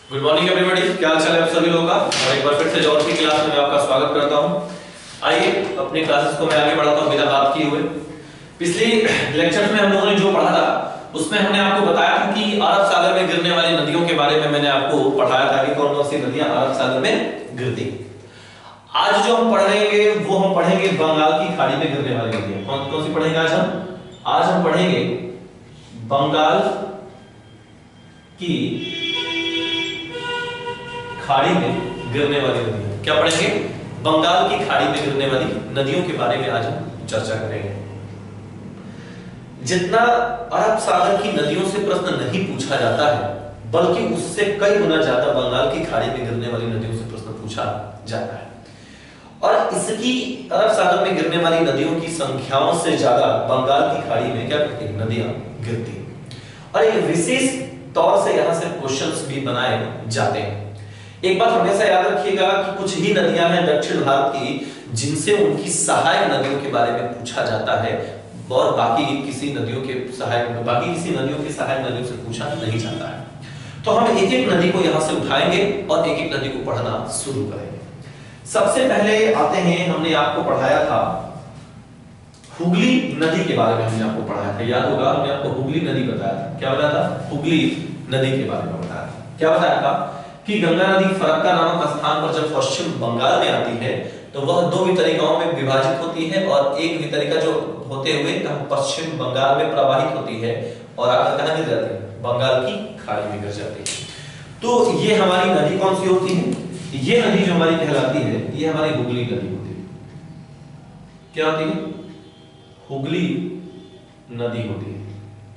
Good morning everybody, क्या हाल चाल है आप सभी लोगों का। और एक बार फिर से ज्योग्राफी क्लास में मैं आपका स्वागत करता हूं। आइए अपनी क्लासेस को मैं आगे बढ़ाता हूं बिना बात किए हुए। पिछली लेक्चर्स में हम लोगों ने जो पढ़ा था उसमें हमने आपको बताया था कि अरब सागर में गिरने वाली नदियों के बारे में मैंने आपको पढ़ाया था कि कौन कौन सी नदियां अरब सागर में गिरती। आज जो हम पढ़ेंगे वो हम पढ़ेंगे बंगाल की खाड़ी में गिरने वाली नदियां। कौन कौन सी पढ़ेंगे आज हम पढ़ेंगे बंगाल की खाड़ी में गिरने वाली नदियां। क्या पढ़ेंगे? बंगाल की खाड़ी में गिरने वाली नदियों के बारे में आज हम चर्चा करेंगे। जितना अरब सागर की नदियों से प्रश्न नहीं पूछा जाता है बल्कि उससे कई गुना ज्यादा बंगाल की खाड़ी में गिरने वाली नदियों से प्रश्न पूछा जाता है। और इसकी अरब सागर में गिरने वाली नदियों की संख्याओं से ज्यादा बंगाल की खाड़ी में क्या करती है? नदियां गिरती। और एक विशेष तौर से यहां से क्वेश्चंस भी बनाए जाते हैं। एक बात हमेशा याद रखिएगा कि कुछ ही नदियां हैं दक्षिण भारत की जिनसे उनकी सहायक नदियों के बारे में पूछा जाता है और बाकी किसी नदियों के सहायक नदियों से पूछा नहीं जाता है। तो हम एक एक नदी को यहां से उठाएंगे और एक एक नदी को पढ़ना शुरू करेंगे। सबसे पहले आते हैं, हमने आपको पढ़ाया था हुगली नदी के बारे में। हमने आपको पढ़ाया था, याद होगा, हमने आपको हुगली नदी बताया था। क्या बताया था? हुगली नदी के बारे में बताया था। क्या बताया था कि गंगा नदी फरक्का नामक स्थान पर जब पश्चिम बंगाल में आती है तो वह दो वितरिकाओं में विभाजित होती है और एक वितरिका जो होते हुए पश्चिम बंगाल में प्रवाहित होती है और आकर कहां गिर जाती है? बंगाल की खाड़ी में गिर जाती है। तो ये हमारी नदी कौन सी होती है? ये नदी जो हमारी कहलाती है ये हमारी हुगली नदी होती है। क्या होती है? हुगली नदी होती है।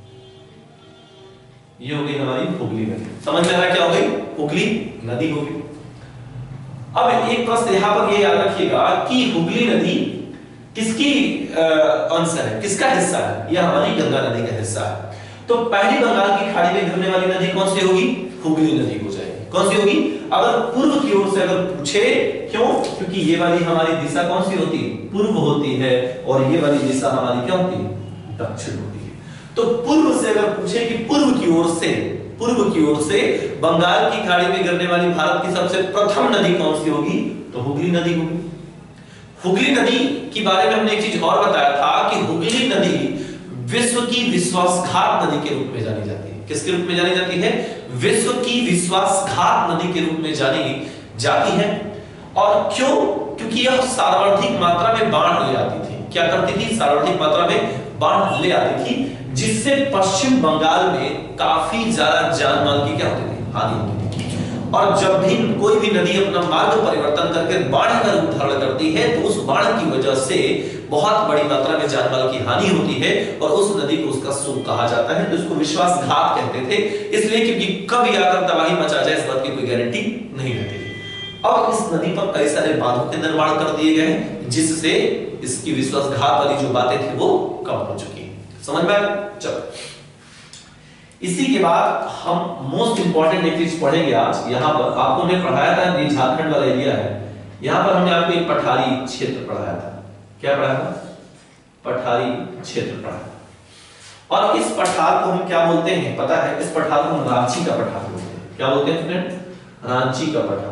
ये हो गई हमारी हुगली नदी। समझ में आ रहा क्या हो गई? हुगली नदी हो गई। अब एक प्रश्न यहां पर ये याद रखिएगा कि हुगली नदी किसकी अंश है, किसका हिस्सा है? यह हमारी गंगा नदी का हिस्सा है। तो पहली बंगाल की खाड़ी में गिरने वाली नदी कौन सी होगी? हुगली नदी हो जाएगी। कौन सी होगी? अगर पूर्व की ओर से अगर पूछे, क्यों? क्योंकि ये वाली हमारी दिशा कौन सी होती है? पूर्व होती है और ये वाली दिशा हमारी क्या होती है? दक्षिण होती है। तो पूर्व से अगर पूछे कि पूर्व की ओर से बंगाल की खाड़ी में गिरने वाली भारत की सबसे प्रथम नदी कौन सी होगी? तो हुगली नदी होगी। हुगली नदी के बारे में हमने एक चीज और बताया था कि हुगली नदी विश्व की विश्वासघात नदी के रूप में जानी जाती है। किसके रूप में जानी जाती है? विश्व की विश्वासघात नदी के रूप में जानी जाती है। और क्यों? क्योंकि यह सार्वधिक मात्रा में बाढ़ ले आती थी। क्या करती थी? सार्वधिक मात्रा में बाढ़ ले आती थी, जिससे पश्चिम बंगाल में काफी ज्यादा जान माल की क्या होती थी? हानि होती थी। और जब भी कोई भी नदी अपना मार्ग परिवर्तन करके बाढ़ का रूप धारण करती है तो उस बाढ़ की वजह से बहुत बड़ी मात्रा में जान माल की हानि होती है और उस नदी को उसका सूख कहा जाता है। तो इसको विश्वासघात कहते थे, इसलिए क्योंकि कब आकर तबाही मचा जाए इस बात की कोई गारंटी नहीं रहती थी। अब इस नदी पर कई सारे बांधों के निर्माण कर दिए गए जिससे इसकी विश्वासघात वाली जो बातें थी वो कम हो चुकी है। समझ में आया? चलो, इसी के बाद हम मोस्ट इंपॉर्टेंट एक चीज पढ़ेंगे आज। यहां पर आपको ने पढ़ाया था, ये झारखंड वाला एरिया है, यहां पर हमने आपको एक पठारी क्षेत्र पढ़ाया था। क्या पढ़ाया था? पठारी क्षेत्र पढ़ाया। और इस पठार को हम क्या बोलते हैं पता है? इस पठार को हम रांची का पठार बोलते हैं। क्या बोलते हैं फ्रेंड? रांची का पठार।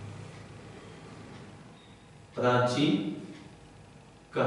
रांची का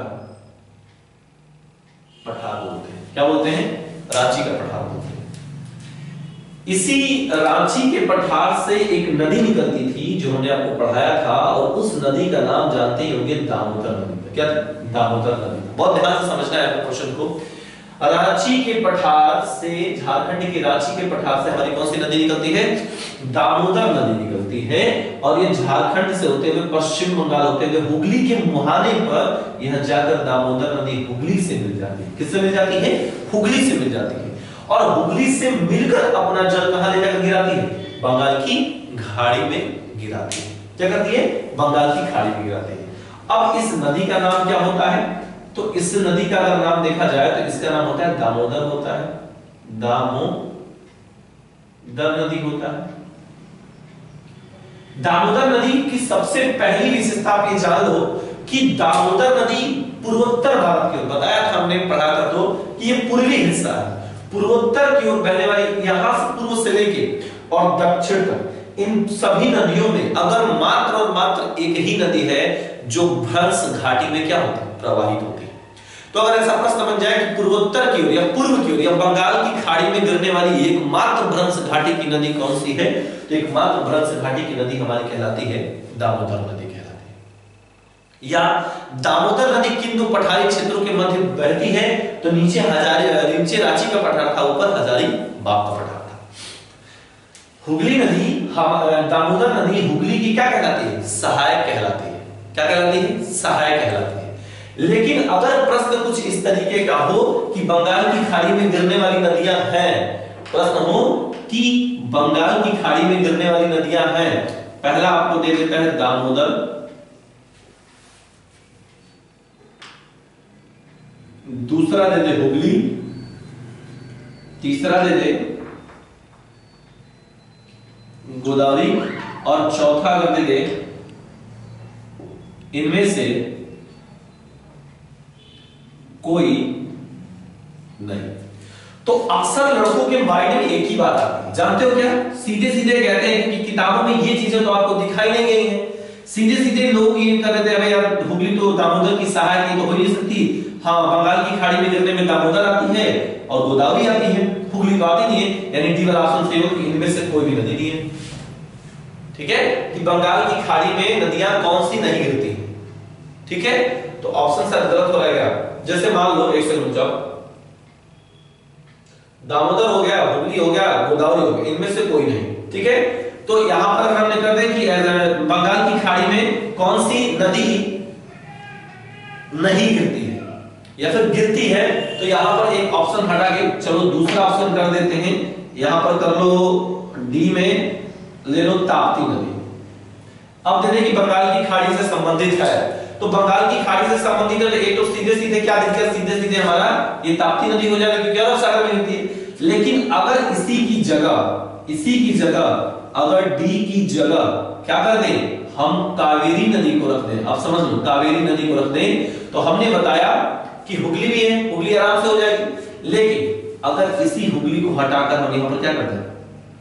पठार बोलते हैं। क्या बोलते हैं? रांची का पठार बोलते हैं। इसी रांची के पठार से एक नदी निकलती थी जो हमने आपको पढ़ाया था और उस नदी का नाम जानते ही होंगे, दामोदर नदी। क्या? दामोदर नदी। बहुत ध्यान से समझना है क्वेश्चन को। रांची के पठार से, झारखंड के रांची के पठार से हमारी कौन सी नदी निकलती है? दामोदर नदी निकलती है और ये झारखंड से होते हुए पश्चिम बंगाल होते हुए हुगली के मुहाने पर यह जाकर दामोदर नदी हुगली से मिल जाती है। किससे मिल जाती है? हुगली से मिल जाती है। और हुगली से मिलकर अपना जल कहां ले जाकर गिराती है? बंगाल की खाड़ी में गिराती है। क्या करती है? बंगाल की खाड़ी में गिराती है। अब इस नदी का नाम क्या होता है? तो इस नदी का अगर नाम देखा जाए तो इसका नाम होता है दामोदर होता है। दामोदर नदी होता है। दामोदर नदी की सबसे पहली विशेषता आप ये जान लो कि दामोदर नदी पूर्वोत्तर भारत की ओर, बताया था हमने, पढ़ा था तो कि ये पूर्वी हिस्सा है, पूर्वोत्तर की ओर बहने वाली, यहां से पूर्व से लेके और दक्षिण तक इन सभी नदियों में अगर मात्र और मात्र एक ही नदी है जो भ्रंश घाटी में क्या होती है, प्रवाहित होती है। तो अगर ऐसा प्रश्न बन जाए कि पूर्वोत्तर की ओर या पूर्व की ओर या बंगाल की खाड़ी में गिरने वाली एकमात्र भ्रंश घाटी की नदी कौन सी है, तो एकमात्र भ्रंश घाटी की नदी हमारी कहलाती है दामोदर नदी कहलाती है। या दामोदर नदी किन दो पठारी क्षेत्रों के मध्य बहती है, तो नीचे रांची का पठार था, ऊपर हजारीबाग का पठार था। हुगली नदी, दामोदर नदी हुगली की क्या कहलाती है, सहायक कहलाती है। क्या कहलाती है, सहायक कहलाती है। लेकिन अगर प्रश्न कुछ इस तरीके का हो कि बंगाल की खाड़ी में गिरने वाली नदियां हैं, प्रश्न हो कि बंगाल की खाड़ी में गिरने वाली नदियां हैं, पहला आपको दे देता है दामोदर, दूसरा दे दे हुगली, तीसरा दे दे गोदावरी, और चौथा अगर दे दे इनमें से कोई नहीं। तो अक्सर लड़कों के माइंड में एक ही बात आती है, जानते हो क्या, सीधे सीधे कहते हैं कि किताबों में ये चीजें तो आपको दिखाई नहीं गई हैं। सीधे सीधे लोग ये कर रहे थे, अरे यार हुगली तो दामोदर की सहायक है, तो हो नहीं सकती। हाँ, बंगाल की खाड़ी में गिरने में दामोदर आती है और गोदावरी आती है, हुगली तो आती नहीं है। यानी डी वाला ऑप्शन सही हो कि इनमें से कोई भी नदी नहीं है। ठीक है, कि बंगाल की खाड़ी में नदियां कौन सी नहीं गिरती है। ठीक है, तो ऑप्शन सर गलत हो जाएगा। जैसे मान लो, एक सेकंड रुक जाओ, दामोदर हो गया, हुगली हो गया, गोदावरी हो गया, इनमें से कोई नहीं। ठीक है, तो यहां पर हम कर दें कि बंगाल की खाड़ी में कौन सी नदी नहीं गिरती है या फिर गिरती है, तो यहां पर एक ऑप्शन हटा के चलो दूसरा ऑप्शन कर देते हैं। यहां पर कर लो डी में ले लो ताप्ती नदी। अब दे दें कि बंगाल की खाड़ी से संबंधित है, तो बंगाल की खाड़ी से संबंधित है, तो एक तो सीधे सीधे क्या दिख गया, सीधे सीधे हमारा ये ताप्ती नदी हो जाएगी क्योंकि अरब सागर में गिरती है। लेकिन अगर इसी की जगह अगर डी की जगह क्या कर दें, हम कावेरी नदी को रख दें। अब समझ लो, कावेरी नदी को रख दें, तो हमने बताया कि हुगली भी है, हुगली आराम से हो जाएगी। लेकिन अगर इसी हुगली को हटाकर हम यहां पर क्या करते हैं,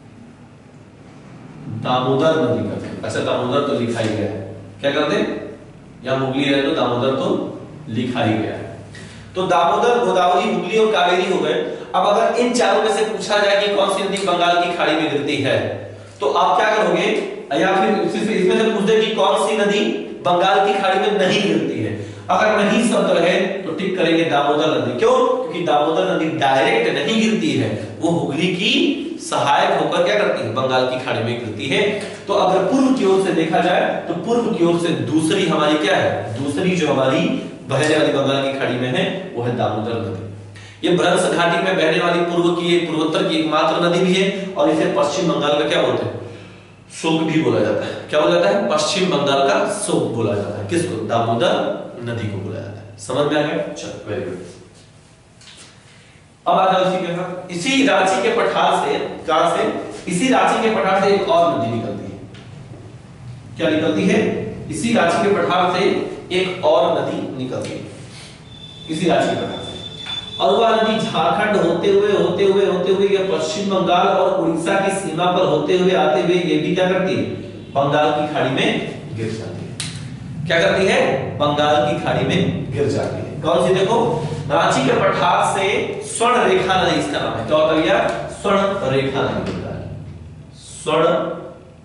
दामोदर नदी करते हैं। अच्छा, दामोदर तो लिखा ही गया है, क्या करते हैं, यहां हुगली है तो दामोदर तो लिखा ही गया है। तो दामोदर, गोदावरी, हुगली और कावेरी हो गए। अब अगर इन चारों में से पूछा जाए कि कौन सी नदी बंगाल की खाड़ी में गिरती है, तो आप क्या करोगे, या फिर इसमें से पूछ दे कि कौन सी नदी बंगाल की खाड़ी में नहीं गिरती है। अगर नहीं शब्द रहे तो टिक करेंगे दामोदर नदी। क्यों, क्योंकि दामोदर नदी डायरेक्ट नहीं गिरती है, वो हुगली की सहायक होकर क्या करती है, बंगाल की खाड़ी में गिरती है। तो अगर पूर्व की ओर से देखा जाए तो पूर्व की ओर से दूसरी हमारी क्या है, दूसरी जो हमारी बहने वाली बंगाल की खाड़ी में है वो है दामोदर नदी। ये भ्रंश घाटी में बहने वाली पूर्वोत्तर की एकमात्र नदी भी है, और इसे पश्चिम बंगाल का क्या बोलते हैं, शोक भी बोला जाता है। क्या बोला जाता है, पश्चिम बंगाल का शोक बोला जाता है। किसको, दामोदर नदी को बोला जाता है। समझ में आ गया, चलो वेरी गुड। अब आ जाओ इसी के साथ, इसी रांची के पठार से, कहां से, इसी रांची के पठार से एक और नदी निकलती है। क्या निकलती है, इसी रांची के पठार से एक और नदी निकलती है, इसी रांची के पठार से। और वह नदी झारखंड होते हुए या पश्चिम बंगाल और उड़ीसा की सीमा पर होते हुए आते हुए ये भी क्या करती है, बंगाल की खाड़ी में गिर जाती है। क्या करती है, बंगाल की खाड़ी में गिर जाती है। कौन सी, देखो, रांची के पठार से स्वर्ण रेखा नदी, इसका नाम है, क्या होता है यार, स्वर्ण रेखा नदी होता है, स्वर्ण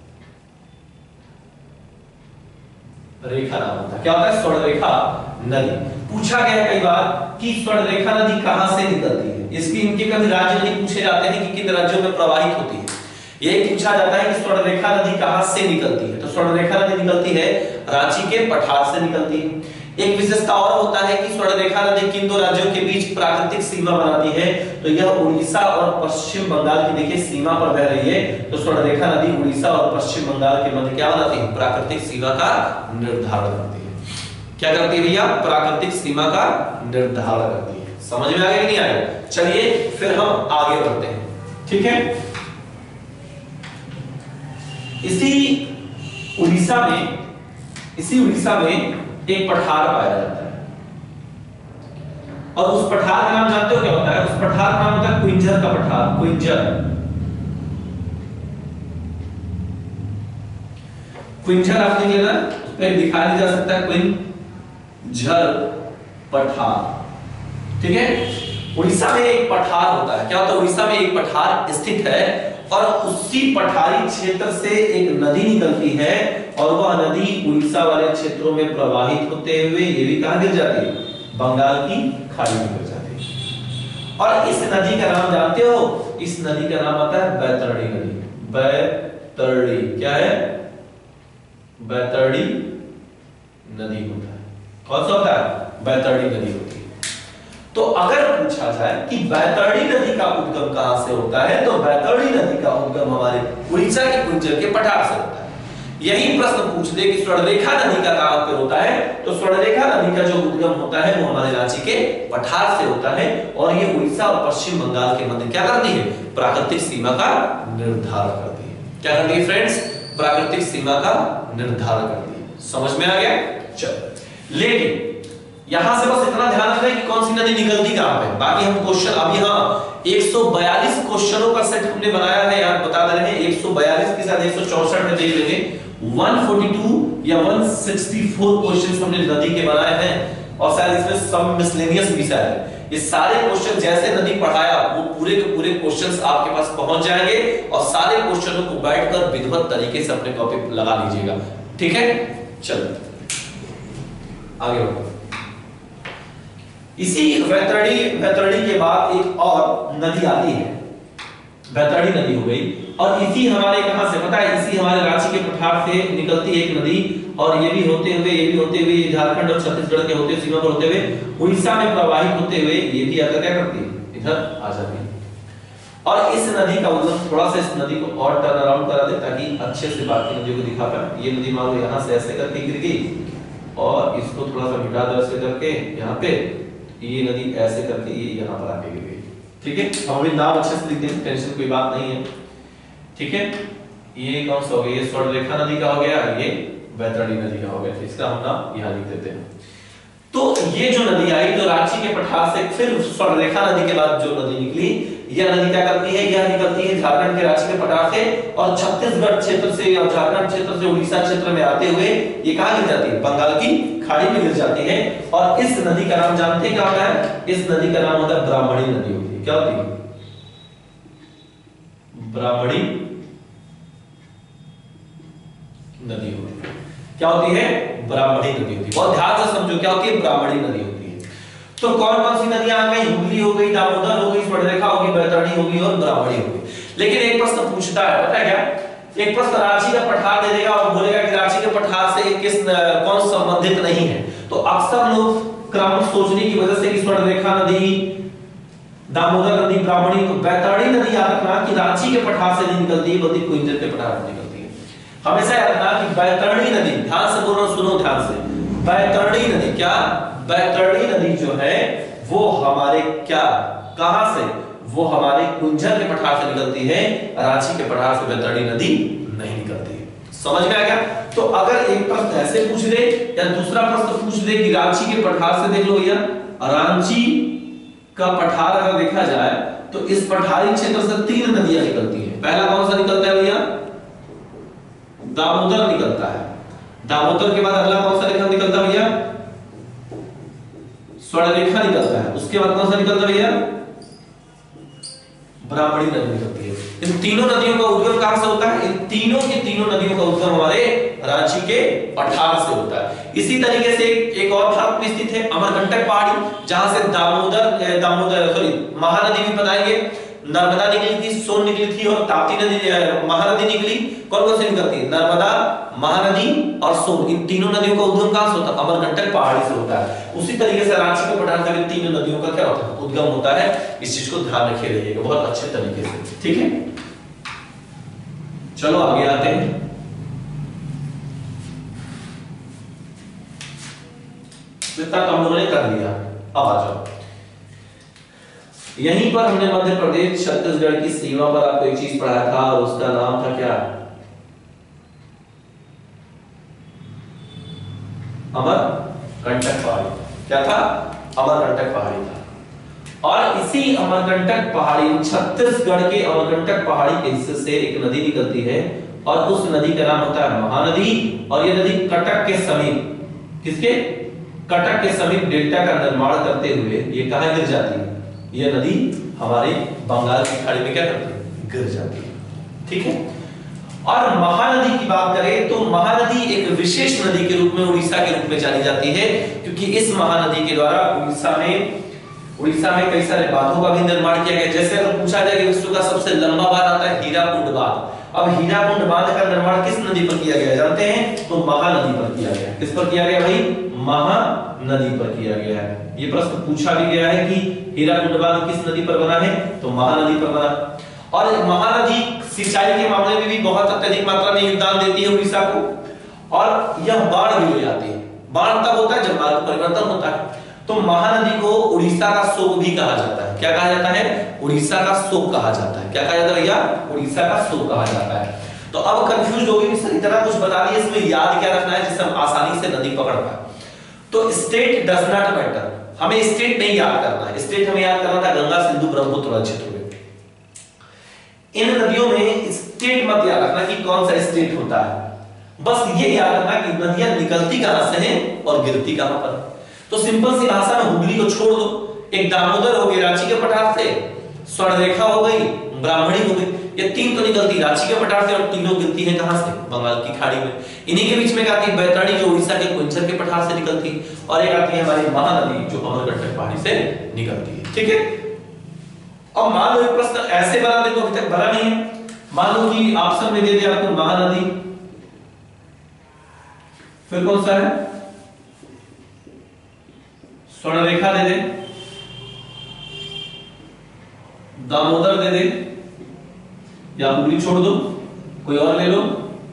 रेखा नाम होता है। क्या होता है, स्वर्ण रेखा नदी। पूछा गया कई बार कि स्वर्ण रेखा नदी कहां से निकलती है, इसकी इनके कभी राज्य नहीं पूछे जाते हैं कि किन राज्यों में प्रवाहित होती है। यही पूछा जाता है कि स्वर्ण रेखा नदी कहां से निकलती है, तो स्वर्ण रेखा नदी निकलती है रांची के पठार से निकलती है। एक विशेषता और होता है कि स्वर्ण रेखा नदी किन दो राज्यों के बीच प्राकृतिक सीमा बनाती है, तो यह उड़ीसा और पश्चिम बंगाल की, देखिए, सीमा पर बह रही है। तो स्वर्ण रेखा नदी उड़ीसा और पश्चिम बंगाल के मध्य क्या बनाती है, प्राकृतिक सीमा का निर्धारण करती है। क्या करती है भैया, प्राकृतिक सीमा का निर्धारण करती है। समझ में आ गया कि नहीं आया, चलिए फिर हम आगे बढ़ते हैं। ठीक है, इसी उड़ीसा में एक पठार पाया जाता है, और उस पठार का नाम जानते हो क्या होता है, उस पठार का नाम होता है क्विंजर का पठार, क्विंजर। क्विंझल आपने लिया ना, उस पर दिखा नहीं जा सकता क्विंझल पठार, ठीक है। उड़ीसा में एक पठार होता है, क्या होता है, उड़ीसा में एक पठार स्थित है और उसी पठारी क्षेत्र से एक नदी निकलती है और वह नदी उड़ीसा वाले क्षेत्रों में प्रवाहित होते हुए ये भी कहां गिर जाती है, बंगाल की खाड़ी में गिर जाती है। और इस नदी का नाम जानते हो, इस नदी का नाम आता है बैतरणी नदी। बैतरणी क्या है, बैतरणी नदी होता है। कौन सा होता है, बैतरणी नदी होती है। तो अगर पूछा जाए कि बैतरणी नदी का उद्गम कहां से होता है, तो बैतरणी नदी का उद्गम हमारे उड़ीसा के क्विंझल के पठार से होता है। यही प्रश्न पूछ दे कि स्वर्णरेखा नदी का कहां पर होता है, तो स्वर्णरेखा नदी का जो उद्गम होता है वो हमारे रांची के पठार से होता है और ये उड़ीसा और पश्चिम बंगाल के मध्य क्या करती है, प्राकृतिक सीमा का निर्धारण करती है। क्या करती है फ्रेंड्स, प्राकृतिक सीमा का निर्धारण करती है। समझ में आ गया। चलो, लेकिन यहां से बस इतना ध्यान रखना कि कौन सी नदी निकलती कहां पे, बाकी हम क्वेश्चन अब यहाँ 142 क्वेश्चनों का सेट हमने बनाया है, यार बता दे रहे हैं 142 के साथ 164 में देख लेंगे 142 या 164 क्वेश्चंस हमने नदी के बनाए हैं और शायद इसमें सब मिसलेनियस भी शायद। ये सारे क्वेश्चन जैसे नदी पढ़ाया वो पूरे के पूरे क्वेश्चंस आपके पास पहुंच जाएंगे और सारे क्वेश्चनों को बैठकर विधिवत तरीके से अपने कॉपी पे लगा लीजिएगा, ठीक है। चलो आगे बढ़ो। इसी बैतरणी के बाद एक और नदी आती है, बैतरणी नदी हो गई, और इसी हमारे कहां से पता है, इसी हमारे रांची के पठार से निकलती है एक नदी और ये भी होते हुए झारखंड और छत्तीसगढ़ के होते सीमा पर होते हुए उड़ीसा में प्रवाहित होते हुए ये भी आकर क्या करती है, इधर आ जाती है। और इस नदी का उद्गम, थोड़ा सा इस नदी को और टर्न अराउंड करा दे ताकि अच्छे से बाकी नदियों को दिखा पाए। ये नदी मान लो यहाँ से ऐसे करके गिर गई और इसको थोड़ा सा मिटा दो ऐसे करके, यहाँ पे ये नदी ऐसे करके ये यहाँ पर आके गिर गई, ठीक है। हम भी नाम अच्छे से लिख दें, टेंशन कोई बात नहीं है, ठीक है। ये कौन सा हो गया, ये स्वर्णरेखा नदी का हो गया, ये बैतरणी नदी का हो गया, इसका हम नाम यहाँ लिख देते हैं। तो ये जो नदी आई तो रांची के पठार से फिर स्वर्णरेखा नदी के बाद जो नदी निकली, यह नदी क्या करती है, यह निकलती है झारखंड के रांची के पठार से और छत्तीसगढ़ क्षेत्र से और झारखंड क्षेत्र से उड़ीसा क्षेत्र में आते हुए ये कहां गिर जाती है, बंगाल की खाड़ी में गिर जाती है। और इस नदी का नाम जानते हैं क्या होता है, इस नदी का नाम होता है ब्राह्मणी नदी होती है। क्या होती है, ब्राह्मणी नदी होती है। क्या होती है, ब्राह्मणी नदी होती है। बहुत ध्यान से समझो क्या होती है, ब्राह्मणी नदी होती है। तो कौन कौन सी नदियां आ गई, हुगली हो गई, दामोदर हो गई, स्वर्णरेखा होगी, बैतरणी होगी और ब्राह्मणी होगी। लेकिन एक प्रश्न पूछता है, पता है क्या, एक प्रश्न रांची का पठार दे देगा और बोलेगा कि रांची के पठार से कौन संबंधित नहीं है। तो अक्सर लोग क्रम सोचने की वजह से कि स्वर्णरेखा नदी, दामोदर नदी, ब्राह्मणी, तो बैतरणी नदी याद रखना कि रांची के पठार से नहीं निकलती है बल्कि क्विंझल के पठार से निकलती है। हमेशा याद रखना कि बैतरणी नदी, ध्यान से बोल रहा हूं, सुनो ध्यान से, बैतरणी नदी क्या, बैतरणी नदी जो है वो हमारे क्या, कहां से, वो हमारे क्विंझल के पठार से निकलती है, रांची के पठार से बैतरणी नदी नहीं निकलती है। समझ में आ गया। तो अगर एक प्रश्न ऐसे पूछ दे या दूसरा प्रश्न पूछ दे कि रांची के पठार से देख लो भैया, रांची का पठार अगर देखा जाए तो इस पठारी क्षेत्र से 3 नदियां निकलती हैं। पहला कौन सा निकलता है भैया, दामोदर निकलता है। दामोदर के बाद अगला कौन सा निकलता है भैया, स्वर्णरेखा निकलता है। उसके बाद कौन सा निकलता है भैया, ब्राह्मणी नदी निकलती है। इन तीनों नदियों का उद्गम कहां से होता है, इन तीनों की तीनों नदियों का उद्गम हमारे रांची के पठार से होता है। इसी तरीके से एक और भारत में स्थित है अमरकंटक पहाड़ी, जहां से महानदी भी बताएंगे, नर्मदा निकली थी, सोन निकली थी और ताप्ती नदी, महानदी निकली। कौन कौन से निकलती है, नर्मदा, महानदी और सोन, इन तीनों नदियों का उद्गम कहां से होता है, अमरकंटक पहाड़ी से होता है। उसी तरीके से रांची के पठार से भी तीनों नदियों का क्या होता है, उद्गम होता है। इस चीज को ध्यान रखे रहिएगा बहुत अच्छे तरीके से, ठीक है। चलो आगे आते हैं। इतना तो हम लोगों ने कर लिया, अब आ जाओ। यहीं पर हमने मध्य प्रदेश छत्तीसगढ़ की सीमा पर आपको एक चीज पढ़ाया था और उसका नाम था क्या, अमरकंटक पहाड़ी। क्या था, अमरकंटक पहाड़ी था। और इसी अमरकंटक पहाड़ी, छत्तीसगढ़ के अमरकंटक पहाड़ी के हिस्से से एक नदी निकलती है और उस नदी का नाम होता है महानदी। और ये नदी कटक के समीप, किसके, कटक के समीप डेल्टा का निर्माण करते हुए ये कहां गिर जाती है, ये नदी हमारे बंगाल की खाड़ी में क्या करती है, गिर जाती है। ठीक है। और महानदी की बात करें तो महानदी एक विशेष नदी के रूप में उड़ीसा के रूप में जानी जाती है, क्योंकि इस महानदी के द्वारा उड़ीसा में कई सारे बांधों का भी निर्माण किया गया। जैसे अगर पूछा जाए कि विश्व का सबसे लंबा बांध आता है हीराकुंड बांध। अब हीराकुंड बांध का निर्माण किस नदी पर किया गया जानते हैं, तो महानदी पर किया गया। किस पर किया गया भाई, महानदी पर किया गया है। ये प्रश्न पूछा भी गया है कि हीराकुंड बांध किस नदी पर बना है, तो महानदी पर बना। और महानदी सिंचाई के मामले में भी बहुत अत्यधिक मात्रा में योगदान देती है उड़ीसा को, और यह बाढ़ भी ले जाती है। बाढ़ तब होता है जब मार्ग परिवर्तन होता है। तो महानदी को उड़ीसा का शोक भी कहा जाता है। क्या कहा जाता है, उड़ीसा का शोक कहा जाता है। क्या कहा जाता है भैया, उड़ीसा का शोक कहा जाता है। तो अब कंफ्यूज हो गए, सर इतना कुछ बता दिया, इसमें याद क्या रखना है जिससे हम आसानी से नदी पकड़ पाए। तो स्टेट डज नॉट मैटर, हमें स्टेट नहीं याद करना है। स्टेट हमें याद करना था गंगा, सिंधु, ब्रह्मपुत्र क्षेत्र में। इन नदियों में स्टेट मत याद रखना कि कौन सा स्टेट होता है, बस ये याद रखना कि नदियां निकलती कहां से हैं और गिरती कहां पर। तो सिंपल सी भाषा में हुगली को छोड़ दो, एक दामोदर हो गई रांची के पठार से, स्वर्णरेखा हो गई, ब्राह्मणी हो गई, ये तीन तो निकलती रांची के पठार से और तीनों गिरती है कहां से, बंगाल की खाड़ी में। इन्हीं के बीच में आती है बैतरणी जो उड़ीसा के कुंचर के पठार से निकलती, और एक आती है हमारी महानदी जो अमरकंटक पहाड़ी से निकलती है। ठीक है। अब मान लो एक प्रश्न ऐसे बना दे, तो अभी तक बना नहीं है, मान लो कि ऑप्शन में दे दे आपको महानदी, फिर कौन सा है, स्वर्णरेखा दे दे, दामोदर दे दे, या हुगली छोड़ दो, कोई और ले लो,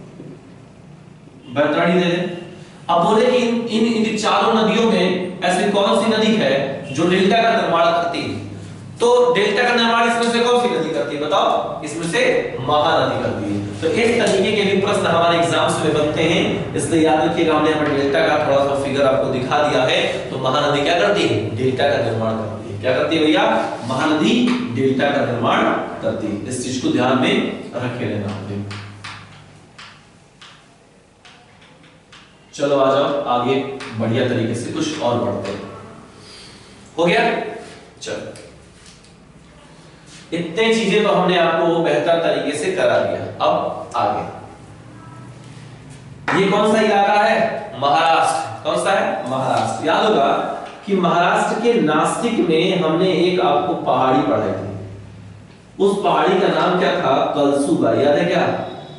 बैतरणी दे दे। अब बोले कि इन चारों नदियों में ऐसी कौन सी नदी है जो डेल्टा का निर्माण करती है, तो डेल्टा का निर्माण इसमें से कौन सी नदी करती है बताओ, इसमें से महानदी करती है। तो इस तरीके के भी प्रश्न हमारे एग्जाम्स में बनते हैं, इसलिए याद रखिएगा हमने यहाँ पर डेल्टा का थोड़ा सा फिगर आपको दिखा दिया है। तो महानदी क्या करती है, डेल्टा का निर्माण करती है। क्या करती है भैया, महानदी डेल्टा का निर्माण करती है। इस चीज को ध्यान में रखे रहना। चलो आ जाओ आगे बढ़िया तरीके से कुछ और पढ़ते हैं। हो गया, चलो इतने चीजें तो हमने आपको बेहतर तरीके से करा दिया। अब आगे, ये कौन सा इलाका है, महाराष्ट्र। कौन सा है, महाराष्ट्र। याद होगा कि महाराष्ट्र के नासिक में हमने एक आपको पहाड़ी पढ़ाई थी, उस पहाड़ी का नाम क्या था, कलसूबाई। याद है क्या,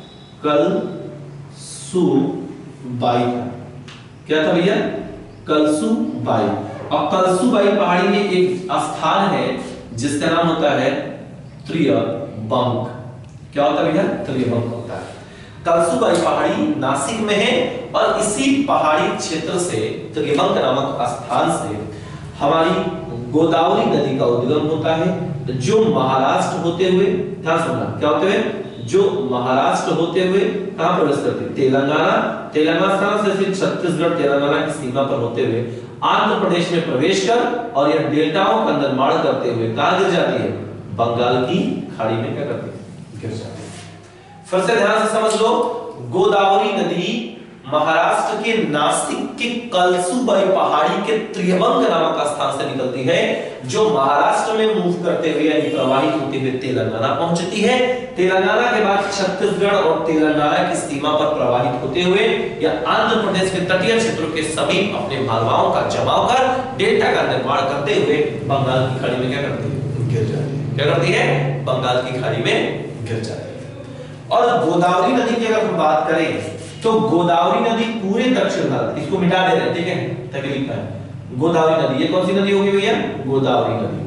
कलसूबाई था। क्या था भैया, कलसूबाई। और कलसूबाई पहाड़ी में एक स्थान है जिसका नाम होता है त्रियंबक। क्या होता है भैया, त्रियंबक होता है। कलसूबाई पहाड़ी नासिक में है, और इसी पहाड़ी क्षेत्र से, त्रियंबक नामक स्थान से हमारी गोदावरी नदी का उद्गम होता है, जो महाराष्ट्र होते हुए, ध्यान सुनना, क्या होते हुए, जो महाराष्ट्र होते हुए कहां प्रवेश करती है, तेलंगाना से फिर छत्तीसगढ़ तेलंगाना की सीमा पर होते हुए आंध्र प्रदेश में प्रवेश कर, और यह डेल्टाओं का निर्माण करते हुए कहां गिर जाती है, बंगाल की खाड़ी में क्या करती है, गिर जाती है। फिर से ध्यान से समझ लो, गोदावरी नदी महाराष्ट्र के नासिक के कलसूबाई पहाड़ी के त्रियंबक नामक स्थान से निकलती है, जो महाराष्ट्र में मूव करते हुए यानी प्रवाहित होते हुए तेलंगाना पहुंचती है। तेलंगाना के बाद छत्तीसगढ़ और तेलंगाना की सीमा पर प्रवाहित होते हुए या आंध्र प्रदेश के तटीय क्षेत्रों के समीप अपने मालवाओं का जमाव कर डेल्टा का निर्माण करते हुए बंगाल की खाड़ी में क्या करती है, गिर जाती है। क्या करती है, बंगाल की खाड़ी में गिर जाती है। और गोदावरी नदी की अगर हम बात करें तो गोदावरी नदी पूरे दक्षिण भारत, इसको मिटा दे रहे हैं, ठीक है, तकलीफ है। गोदावरी नदी, ये कौन सी नदी होगी भैया, गोदावरी नदी।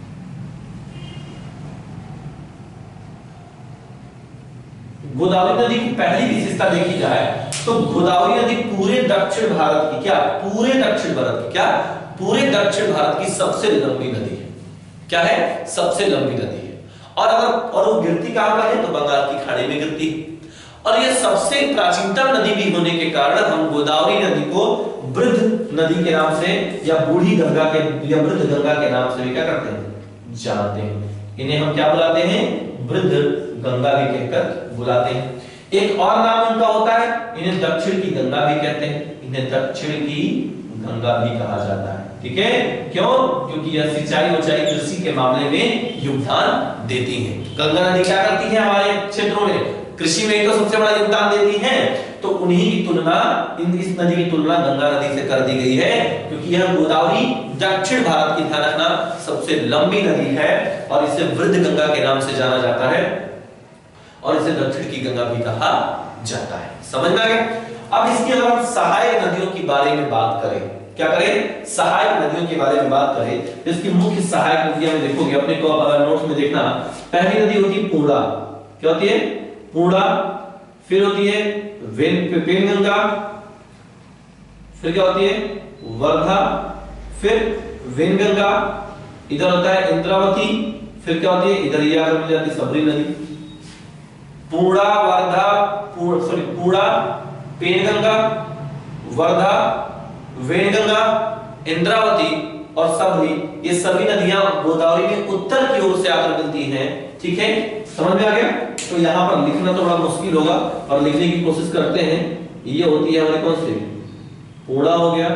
गोदावरी नदी की पहली विशेषता देखी जाए तो गोदावरी नदी पूरे दक्षिण भारत की, क्या पूरे दक्षिण भारत की, क्या पूरे दक्षिण भारत की सबसे लंबी नदी है। क्या है, सबसे लंबी नदी है। और वो गिरती कहां पर है, तो बंगाल की खाड़ी में गिरती है। और यह सबसे प्राचीनतम नदी भी होने के कारण हम गोदावरी नदी को वृद्ध नदी के नाम से या बूढ़ी गंगा के या वृद्ध गंगा के नाम से भी क्या करते हैं, जानते हैं। इन्हें हम क्या बुलाते हैं, वृद्ध गंगा भी कहकर बुलाते हैं। एक और नाम इनका होता है, इन्हें दक्षिण की गंगा भी कहते हैं, इन्हें दक्षिण की गंगा भी कहा जाता है। ठीक है, क्यों? क्योंकि यह सिंचाई उचाई कृषि के मामले में योगदान देती है। गंगा नदी क्या करती है, हमारे क्षेत्रों में कृषि में तो सबसे बड़ा योगदान देती है, तो उन्हीं की तुलना इस नदी की तुलना गंगा नदी से कर दी गई है, क्योंकि यह गोदावरी दक्षिण भारत की, ध्यान रखना, सबसे लंबी नदी है और इसे वृद्ध गंगा के नाम से जाना जाता है और इसे दक्षिण की गंगा भी कहा जाता है। समझ में आ गया? अब इसकी अगर हम सहायक नदियों के बारे में बात करें, क्या करें, सहायक नदियों के बारे में बात करें, तो इसकी मुख्य सहायक नदियां में देखोगे अपने को, अगर नोट्स में देखना, पहली नदी होती है पूर्णा। क्या होती है? पूर्णा। फिर होती है पेनगंगा, फिर क्या होती है, वर्धा, फिर वेनगंगा, इधर होता है इंद्रावती, फिर क्या होती है, इधर ये आकर मिल जाती है सबरी नदी। पूर्णा, वर्धा, पूर्णा, पेनगंगा, वर्धा, वेनगंगा, इंद्रावती और सबरी, ये सभी नदियां गोदावरी में उत्तर की ओर से आकर मिलती हैं। ठीक है, समझ में आ गया? तो यहां पर लिखना तो बड़ा मुश्किल होगा और लिखने की कोशिश करते हैं। ये होती है हमारी कौन सी, पूर्णा हो गया,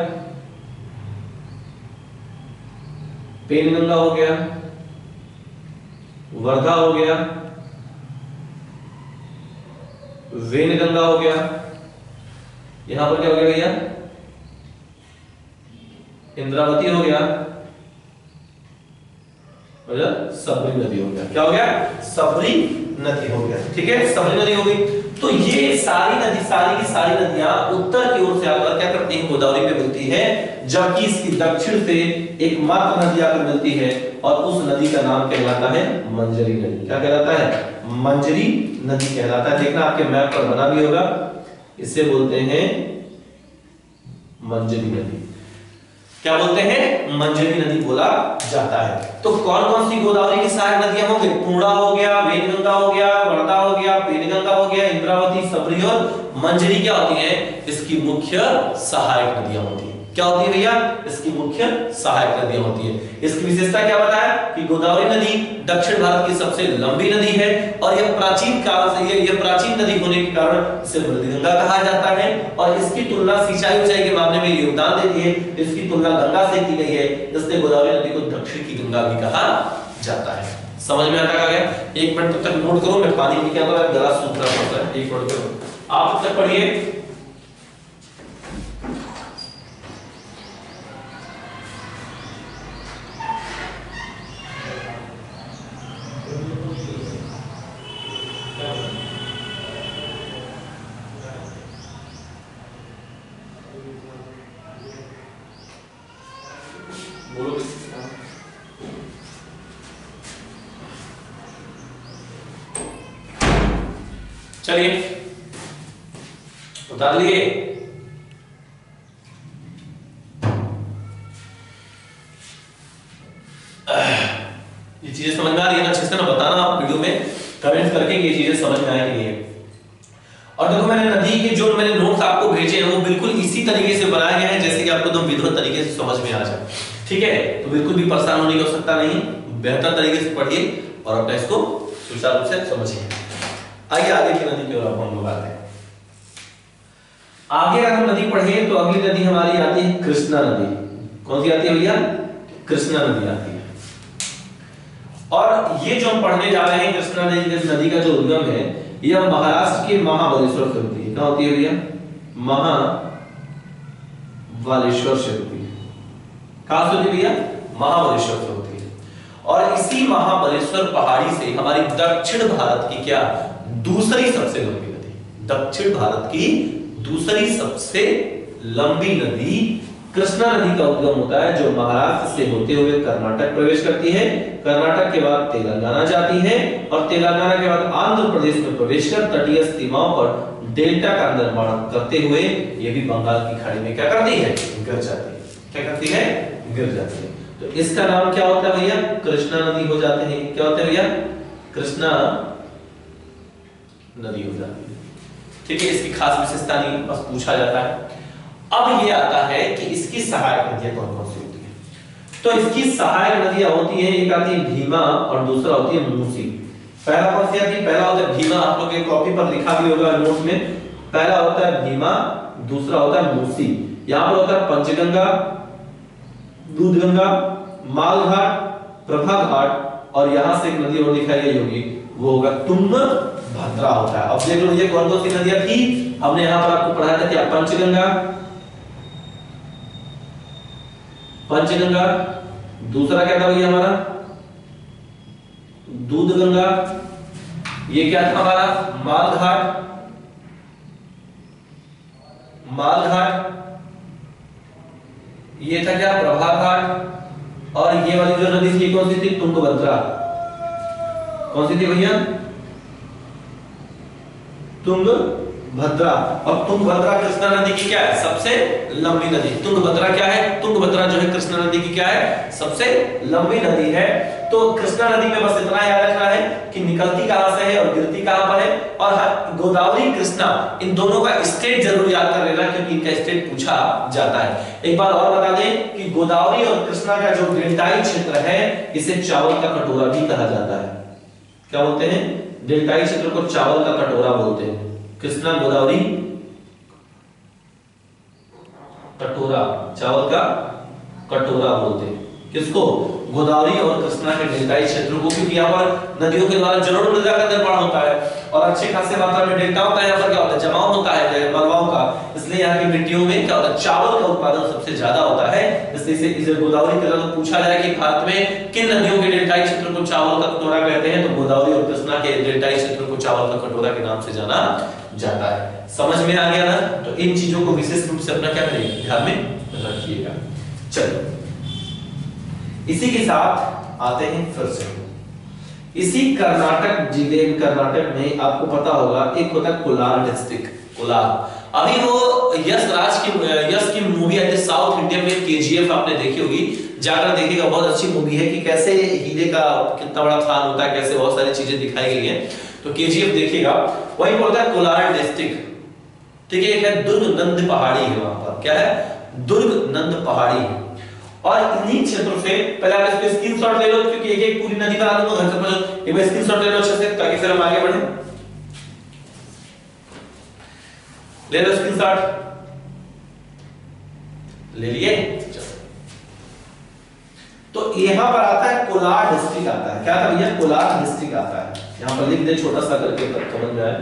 पेनगंगा हो गया, वर्धा हो गया, वेनगंगा हो गया, यहां पर क्या हो गया भैया, इंद्रावती हो गया, सबरी नदी हो गया। क्या हो गया? सबरी नदी हो गया। ठीक है, सबरी नदी हो गई। तो ये सारी नदी, सारी की सारी नदियां उत्तर की ओर से आकर क्या करती हैं, गोदावरी में मिलती है, जबकि इसकी दक्षिण से एकमात्र नदी आकर मिलती है और उस नदी का नाम कहलाता है मंजरी नदी। क्या कहलाता है? मंजरी नदी कहलाता है। देखना आपके मैप पर बना भी होगा, इसे बोलते हैं मंजरी नदी। क्या बोलते हैं? मंजरी नदी बोला जाता है। तो कौन कौन सी गोदावरी की सहायक नदियां होंगी? पूर्णा हो गया, वेनगंगा हो गया, वर्धा हो गया, पेनगंगा हो गया, इंद्रावती, सबरी और मंजरी क्या होती हैं? इसकी मुख्य सहायक नदियां होती हैं। क्या होती है भैया? इसकी मुख्य सहायक नदियां होती है। इसकी विशेषता क्या बताया कि गोदावरी नदी दक्षिण भारत की सबसे लंबी नदी है और यह प्राचीन काल से यह प्राचीन नदी होने के कारण इसे वृद्धगंगा कहा जाता है और इसकी तुलना सिंचाई उचाई के मामले में योगदान देती है। इसकी तुलना गंगा से की गई है, इसलिए गोदावरी नदी को दक्षिण की गंगा भी कहा जाता है। समझ में आता गया? एक मिनट तक नोट करो, मैं पानी पी के आता हूं, गला सूख रहा होता है। एक मिनट करो, आप तक पढ़िए। चलिए उतार लिए। ये चीजें समझ में आ रही है ना? अच्छे से ना बताना आप वीडियो में कमेंट करके ये चीजें समझ में आए कि नहीं है। और देखो मैंने नदी के जो मैंने नोट्स आपको भेजे हैं वो बिल्कुल इसी तरीके से बनाए गए हैं जैसे कि आपको एकदम विधिवत तरीके से समझ में आ जाए। ठीक है, तो बिल्कुल भी परेशान होने की आवश्यकता नहीं, बेहतर तरीके से पढ़िए और अपने इसको सुचारू रूप से समझिए। आइए आगे की नदी की ओर हम लोग आते हैं। आगे अगर हम नदी पढ़े तो अगली नदी हमारी आती है कृष्णा नदी। कौन सी आती है भैया? कृष्णा नदी आती है। और ये जो हम पढ़ने जा रहे हैं कृष्णा नदी का जो उद्गम है यह महाराष्ट्र के महाबलेश्वर से होती है। क्या होती है भैया? महाबलेश्वर से होती है। कहां से होती है भैया? महाबलेश्वर से होती है। और इसी महाबलेश्वर पहाड़ी से हमारी दक्षिण भारत की क्या दूसरी सबसे लंबी नदी, दक्षिण भारत की दूसरी सबसे लंबी नदी कृष्णा नदी का उद्गम होता है, जो महाराष्ट्र से होते हुए कर्नाटक प्रवेश करती है, कर्नाटक के बाद तेलंगाना जाती है और तेलंगाना के बाद आंध्र प्रदेश में प्रवेश कर तटीय सीमाओं पर डेल्टा का निर्माण करते हुए ये भी बंगाल की खाड़ी में क्या करती है? गिर जाती है। क्या करती है? गिर जाती है। तो इसका नाम क्या होता है भैया? कृष्णा नदी हो जाते हैं। क्या होता है भैया? कृष्णा नदी हो जाती है। ठीक है, इसकी खास विशेषता नहीं, बस पूछा जाता है। अब ये आता है कि इसकी सहायक नदियां कौन कौन सी होती है। तो इसकी सहायक नदियां होती हैं, एक आती है भीमा और दूसरा होती है मूसी। पहला कौन सी आती है? पहला होता है भीमा, आप लोग के कॉपी पर लिखा भी होगा नोट्स में। पहला होता है भीमा, दूसरा होता है मूसी। यहां पर होता है पंचगंगा, दूधगंगा, मालघाट, प्रभा घाट और यहां से एक नदी और दिखाई गई होगी, वो होगा तुंगभद्रा होता है। अब देख लो ये कौन कौन सी नदियां थी, हमने यहां पर आपको पढ़ाया था क्या? पंचगंगा, पंचगंगा, दूसरा क्या था भैया हमारा? दूधगंगा, ये क्या था हमारा? मालघाट, मालघाट, ये था क्या? प्रभा घाट। और ये वाली जो नदी थी कौन सी थी? तुंगभद्रा। कौन सी थी भैया? तुंगभद्रा। अब तुंगभद्रा कृष्णा नदी की क्या है? सबसे लंबी नदी। तुंगभद्रा क्या है? तुंगभद्रा जो है कृष्णा नदी की क्या है? सबसे लंबी नदी है। तो कृष्णा नदी में बस इतना याद रखना है कि निकलती कहां से है और गिरती कहां पर है। और गोदावरी कृष्णा इन दोनों का स्टेट जरूर याद कर लेना, क्योंकि इनका स्टेट पूछा जाता है। एक बार और बता दें कि गोदावरी और कृष्णा का जो डेल्टाई क्षेत्र है इसे चावल का कटोरा भी कहा जाता है। क्या बोलते हैं? डेल्टाई क्षेत्र को चावल का कटोरा बोलते हैं। कृष्णा गोदावरी कटोरा, चावल का कटोरा बोलते हैं किसको? गोदावरी और कृष्णा के डेल्टाई क्षेत्र को, क्योंकि यहाँ पर नदियों के द्वारा जलोढ़ मृदा का निर्माण होता है और अच्छे खासे मात्रा में डेल्टाओं का यहाँ पर क्या होता है? जमाव होता है मलबाओं का। इसलिए यहाँ की मिट्टियों में क्या होता है? चावल का उत्पादन सबसे ज्यादा होता है। इसलिए इसे गोदावरी के द्वारा पूछा जाए कि भारत में किन नदियों के डेल्टाई क्षेत्र को चावल का कटोरा कहते हैं, तो गोदावरी और कृष्णा के डेल्टाई क्षेत्र को चावल का कटोरा के नाम से जाना जाता है। समझ में आ गया ना? तो इन चीजों को विशेष रूप से अपना क्या करेंगे? ध्यान में रखिएगा। चलो इसी के साथ आते हैं फिर से इसी कर्नाटक जिले, कर्नाटक में आपको पता होगा एक होता है कोलार डिस्ट्रिक्ट। कोलार, अभी वो यश की मूवी आई थी साउथ इंडिया में, केजीएफ आपने देखी होगी, जाकर देखिएगा, बहुत अच्छी मूवी है कि कैसे हीरे का कितना बड़ा खान होता है, कैसे बहुत सारी चीजें दिखाई गई हैं। तो केजीएफ देखिएगा, वही बोलता है कोलार डिस्ट्रिक्ट। ठीक है, एक है दुर्ग नंद पहाड़ी है, वहां पर क्या है? दुर्ग नंद पहाड़ी है। और इन्हीं क्षेत्रों से पहले आप इसको स्क्रीनशॉट ले लो, क्योंकि एक एक पूरी नदी बना दूंगा, घर से पहुंचो एक बार स्क्रीनशॉट ले लो अच्छे से, ताकि फिर हम आगे बढ़े। ले लो स्क्रीनशॉट, ले लिए? तो यहां पर आता है कोलार डिस्ट्रिक्ट आता है। क्या था भैया? कोलार डिस्ट्रिक्ट आता है। यहां पर लिख दे छोटा सा करके, समझ में आए।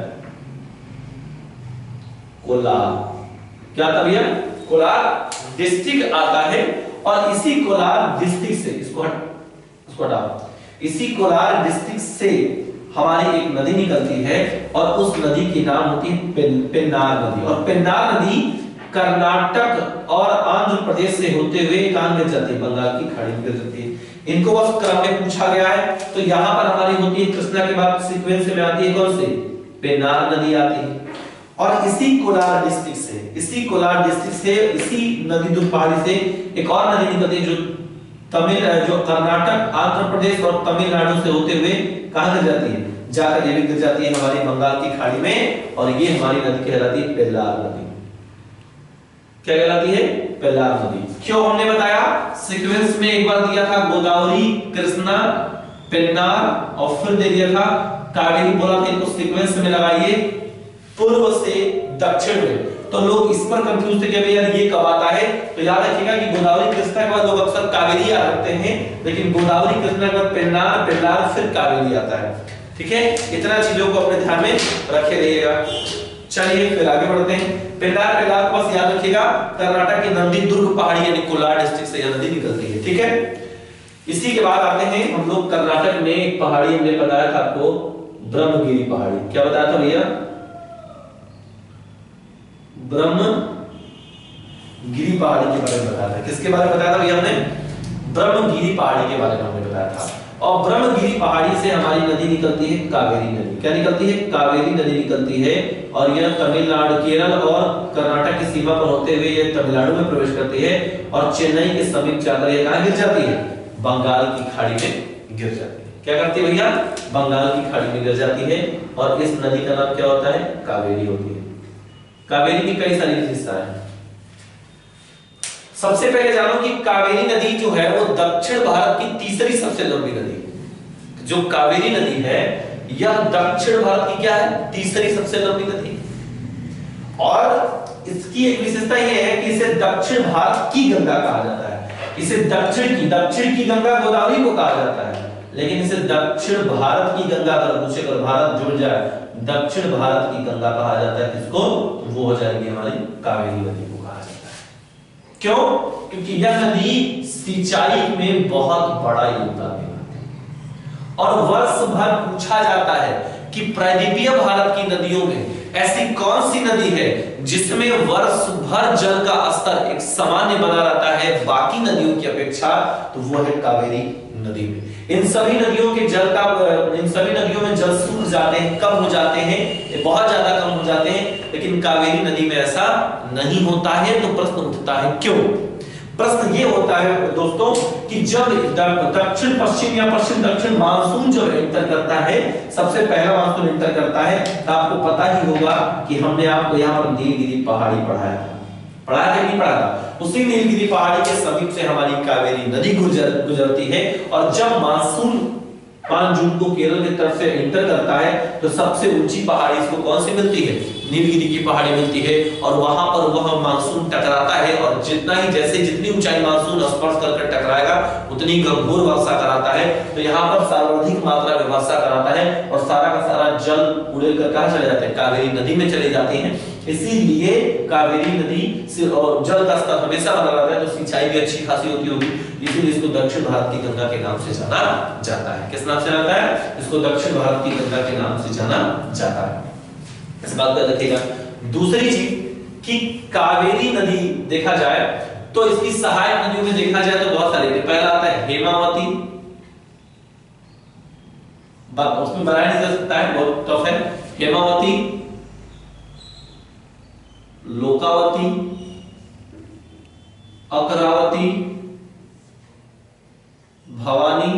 कोलार क्या था भैया? कोलार डिस्ट्रिक्ट आता है। और इसी कोलार डिस्ट्रिक्ट से इसको हटा, इसी कोलार डिस्ट्रिक्ट से हमारी एक नदी निकलती है और उस नदी की नाम होती है पेन्नार नदी। और पेन्नार नदी कर्नाटक और आंध्र प्रदेश से होते हुए कहां गिर जाती है? बंगाल की खाड़ी में गिर जाती है। इनको बस क्रम में पूछा गया है। तो यहां पर हमारी होती है कृष्णा के बाद सीक्वेंस में आती है कौन सी? पेन्नार नदी आती है। और इसी कोलार डिस्ट्रिक्ट से, इसी कोलार डिस्ट्रिक्ट से, इसी नदी दुर्ग पहाड़ी से एक और नदी निकलती है जो कर्नाटक, आंध्र प्रदेश और तमिलनाडु से होते हुए कहां गिर जाती है? जाकर ये भी गिर जाती है हमारी बंगाल की खाड़ी में। और ये हमारी नदी कहलाती है पेल्लार नदी। क्या कहलाती है? पेल्लार नदी। क्यों हमने बताया? सीक्वेंस में एक बार दिया था गोदावरी, कृष्णा, पेन्नार और फिर दे दिया था कावेरी। बोला था इनको सीक्वेंस में लगाइए पूर्व से दक्षिण में। तो लोग इस पर कंफ्यूज थे कि भैया ये कब आता है। तो याद रखिएगा कि गोदावरी कृष्णा के बाद लोग अक्सर कावेरी याद रखते हैं, लेकिन गोदावरी कृष्णा के बाद पेन्नार, पेल्लार फिर कावेरी आता है। ठीक है, इतना चीजों को अपने ध्यान में रखे रहिएगा। चलिए फिर आगे बढ़ते हैं। पेल्लार, पेल्लार को बस याद रखिएगा कर्नाटक की नदी दुर्ग पहाड़ी यानी कोलार डिस्ट्रिक्ट से यह नदी निकलती है। ठीक है, इसी के बाद आते हैं हम लोग कर्नाटक में एक पहाड़ी हमने बताया था आपको, ब्रह्मगिरी पहाड़ी। क्या बताया था भैया? ब्रह्मगिरी पहाड़ी के बारे में बताया था। किसके बारे में बताया था भैया हमने? ब्रह्मगिरी पहाड़ी के बारे में हमने बताया था। और ब्रह्मगिरी पहाड़ी से हमारी नदी निकलती है कावेरी नदी। क्या निकलती है? कावेरी नदी निकलती है। और यह तमिलनाडु, केरल और कर्नाटक की सीमा पर होते हुए यह तमिलनाडु में प्रवेश करती है और चेन्नई के समीप जाकर यह कहां गिर जाती है? बंगाल की खाड़ी में गिर जाती है। क्या करती है भैया? बंगाल की खाड़ी में गिर जाती है। और इस नदी का नाम क्या होता है? कावेरी होती है। कावेरी की कई सारी विशेषताएं हैं। सबसे पहले जानो कि कावेरी नदी जो है वो दक्षिण भारत की तीसरी सबसे लंबी नदी है। जो कावेरी नदी है यह दक्षिण भारत की क्या है, तीसरी सबसे लंबी नदी। और इसकी एक विशेषता यह है कि इसे दक्षिण भारत की गंगा कहा जाता है। इसे दक्षिण की गंगा गोदावरी को कहा जाता है, लेकिन इसे दक्षिण भारत की गंगा, अगर पूछे अगर भारत जुड़ जाए, दक्षिण भारत की गंगा कहा जाता है। किसको? वो हो जाएगी हमारी कावेरी नदी को कहा जाता है। क्यों? क्योंकि यह नदी सिंचाई में बहुत बड़ा योगदान देती है। और वर्ष भर पूछा जाता है कि प्रायद्वीपीय भारत की नदियों में ऐसी कौन सी नदी है जिसमें वर्ष भर जल का स्तर एक सामान्य बना रहता है बाकी नदियों की अपेक्षा, तो वो है कावेरी नदी में। इन सभी नदियों में जल सूख जाते हैं, कम हो जाते हैं, बहुत ज्यादा कम हो जाते हैं, लेकिन कावेरी नदी में ऐसा नहीं होता है। तो प्रश्न उठता है क्यों? प्रश्न ये होता है दोस्तों कि जब दक्षिण पश्चिम या पश्चिम दक्षिण मानसून जब एंटर करता है, सबसे पहला मानसून एंटर करता है, तो आपको पता ही होगा कि हमने आपको यहाँ पर नीलगिरी पहाड़ी पढ़ाया था, पढ़ाया कि नहीं पढ़ाया? उसी नीलगिरी पहाड़ी के समीप से हमारी कावेरी नदी गुजरती है। और जब मानसून 5 जून को केरल की तरफ से एंटर करता है, तो सबसे ऊंची पहाड़ी इसको कौन सी मिलती है? नीलगिरी की पहाड़ी मिलती है। और वहां पर वह मानसून टकराता है, और जितनी ऊंचाई मानसून स्पर्श करके टकराएगा उतनी गंभीर वर्षा कराता है। तो यहाँ पर सर्वाधिक मात्रा में वर्षा कराता है, और सारा का सारा जल उड़े कर कहां चले जाते हैं? कावेरी नदी में चले जाते हैं। इसीलिए कावेरी नदी से और जल का स्तर हमेशा बना रहता है, तो सिंचाई भी अच्छी खासी होती होगी। इसीलिए इसको दक्षिण भारत की गंगा के नाम से जाना जाता है। किस नाम से जाता है? इसको दक्षिण भारत की गंगा के नाम से जाना जाता है। इस बात को रखिएगा। दूसरी चीज कि कावेरी नदी देखा जाए तो इसकी सहायक नदियों में देखा जाए तो बहुत सारी। पहला आता है हेमावती, बात उसमें बनाया नहीं जा सकता है, बहुत टफ है। हेमावती, लोकावती, अकरावती, भवानी,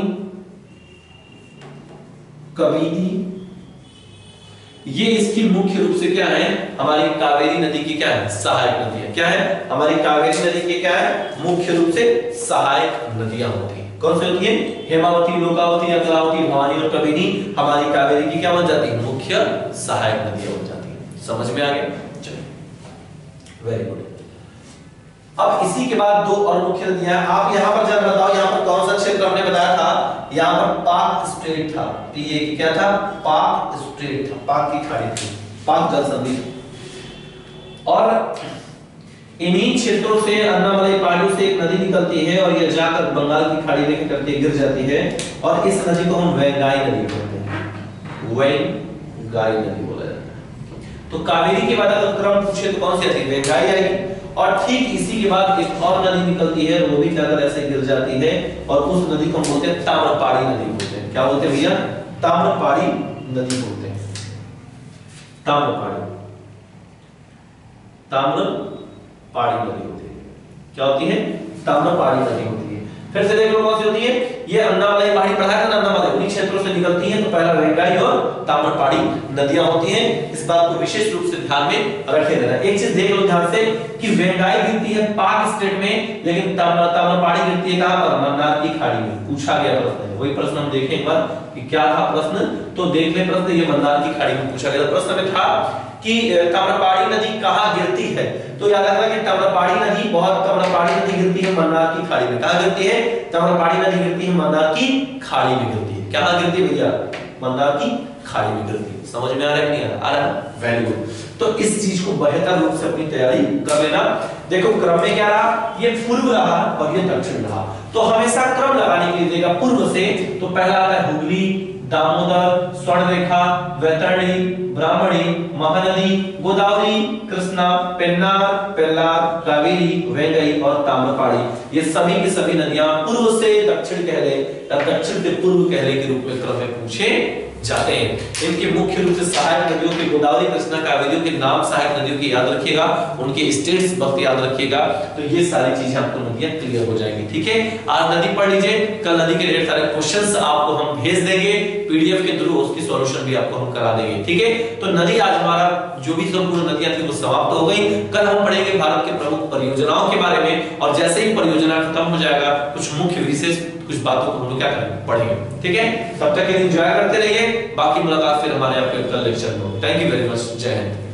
कबिनी, ये इसकी मुख्य रूप से क्या है? हमारी कावेरी नदी की क्या है? सहायक नदी है। क्या है? हमारी कावेरी नदी की क्या है? मुख्य रूप से सहायक नदियां होती हैं। कौन सी होती है? हेमावती, लोकावती, अकरावती, भवानी और कबिनी हमारी कावेरी की क्या बन जाती है? मुख्य सहायक नदियां बन जाती है। समझ में आ गया? चलिए, वेरी गुड। अब इसी के बाद दो और मुख्य नदियां। आप यहाँ पर जब बताओ, यहाँ पर कौन सा क्षेत्र हमने बताया था? यहाँ पर पाक स्ट्रेट था। पीए की क्या था? पाक स्ट्रेट था, पाक की खाड़ी थी, पाक जल संधि। और इन्हीं क्षेत्रों से अन्नामलई पहाड़ियों से एक नदी निकलती है, और यह जाकर बंगाल की खाड़ी में करके गिर जाती है, और इस नदी को हम वैगाई नदी बोलते हैं। वैगाई नदी बोला जाता है। तो कावेरी के बाद अगर क्रम पूछे तो कौन सी आती है? वैगाई आएगी। और ठीक इसी के बाद एक और नदी निकलती है, वो भी जाकर ऐसे गिर जाती है, और उस नदी को हम बोलते हैं ताम्रपाड़ी नदी बोलते हैं। क्या बोलते हैं भैया? ताम्रपाड़ी नदी बोलते हैं। ताम्रपाड़ी नदी होती है। क्या होती है? ताम्रपाड़ी नदी होती है। फिर से देख लो कौन सी होती है? ये अन्नामलई पहाड़ी पढ़ा है ना, अन्नामलई उन्हीं क्षेत्रों से निकलती है। तो पहला वैगाई और ताम्रपाड़ी नदियां होती हैं। इस बात को विशेष रूप से ध्यान में रखे रहना। एक चीज देख लो ध्यान से कि वैगाई गिरती है पाक स्टेट में, लेकिन ताम्रपाड़ी गिरती है कहां पर? मन्नार की खाड़ी में। पूछा गया प्रश्न है, वही प्रश्न हम देखें एक बार कि क्या था प्रश्न। तो देख ले प्रश्न, ये मन्नार की खाड़ी में पूछा गया। प्रश्न में था कि ताम्रपाड़ी नदी कहां गिरती है? तो याद रखना कि ताम्रपाड़ी नदी गिरती है मन्नार की खाड़ी में। कहां गिरती है? ताम्रपाड़ी नदी गिरती है मन्नार की खाड़ी में गिरती है। कहां गिरती है भैया? मन्नार की खाड़ी में गिरती है। समझ में आ रहा है कि नहीं आ रहा? Very good. तो इस चीज को बेहतर रूप से अपनी तैयारी कर लेना। देखो क्रम में क्या रहा? ये पूर्व रहा और ये दक्षिण रहा। तो हमेशा क्रम लगाने के लिए देगा पूर्व से। तो पहला आता है हुगली, दामोदर, स्वर्णरेखा, वैतरणी, ब्राह्मणी, महानदी, गोदावरी, कृष्णा, पेन्नार, पेल्लार, कावेरी, वैगई और ताम्रपाड़ी। ये सभी की सभी नदियां पूर्व से दक्षिण कहले या दक्षिण से पूर्व कहले के रूप में क्रम में पूछे जाते हैं। इनके मुख्य रूप से सहायक नदियों के गोदावरी, कृष्णा, कावेरी के नाम सहायक नदियों के याद रखिएगा, उनके स्टेट्स वक्त याद रखिएगा। तो ये सारी चीजें आपको नदियां क्लियर हो जाएंगी। ठीक है, आज नदी पढ़ लीजिए, कल नदी के ढेर सारे क्वेश्चंस आपको हम भेज देंगे। पीडीएफ के थ्रू उसकी सॉल्यूशन भी आपको हम करा देंगे, ठीक है। तो नदी आज हमारा जो भी संपूर्ण नदियां थी वो समाप्त हो गई। कल हम पढ़ेंगे भारत के प्रमुख परियोजनाओं के बारे में, और जैसे ही परियोजना खत्म हो जाएगा कुछ मुख्य विशेष कुछ बातों को हम लोग क्या करेंगे, पढ़ेंगे, ठीक है। तब तक एंजॉय करते रहिए, बाकी मुलाकात फिर हमारे आपके कल लेक्चर में। थैंक यू वेरी मच, जय हिंद।